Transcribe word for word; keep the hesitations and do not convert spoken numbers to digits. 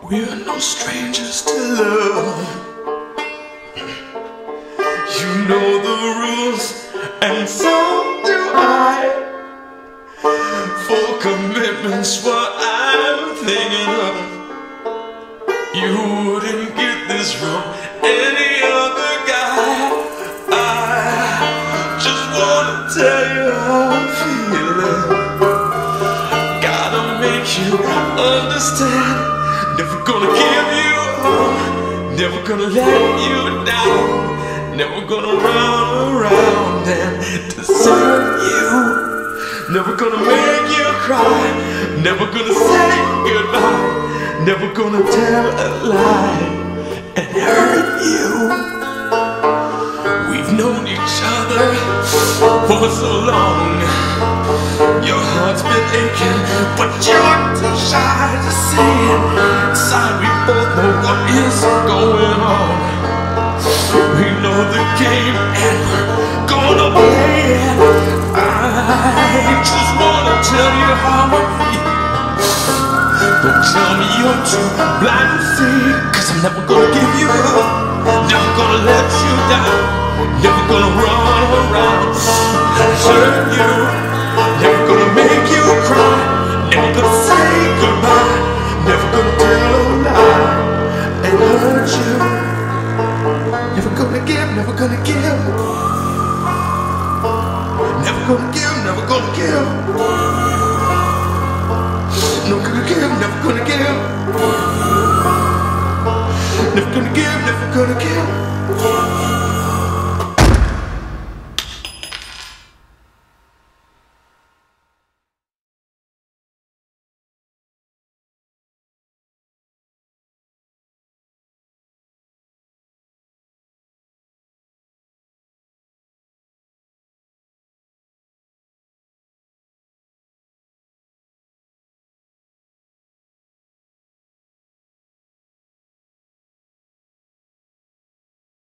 We're no strangers to love. You know the rules, and so do I. Full commitment's what I'm thinking of. You wouldn't get this from any other guy. I just wanna tell you how I'm feeling. Gotta make you understand. Never gonna give you up, never gonna let you down, never gonna run around and desert you, never gonna make you cry, never gonna say goodbye, never gonna tell a lie and hurt you. We've known each other for so long. Your heart's been aching, but you're too shy to see it. Inside we both know what is going on. We know the game and we're gonna play it. I just wanna tell you how I feel. Don't tell me you're too blind to see, 'cause I'm never gonna give you up, never gonna let you down, never gonna run around and hurt you, never gonna make you cry, never gonna say goodbye, never gonna tell a lie and hurt you. Never gonna give, never gonna give, never gonna give, never gonna give, never gonna give, never gonna give, never gonna give, never gonna give.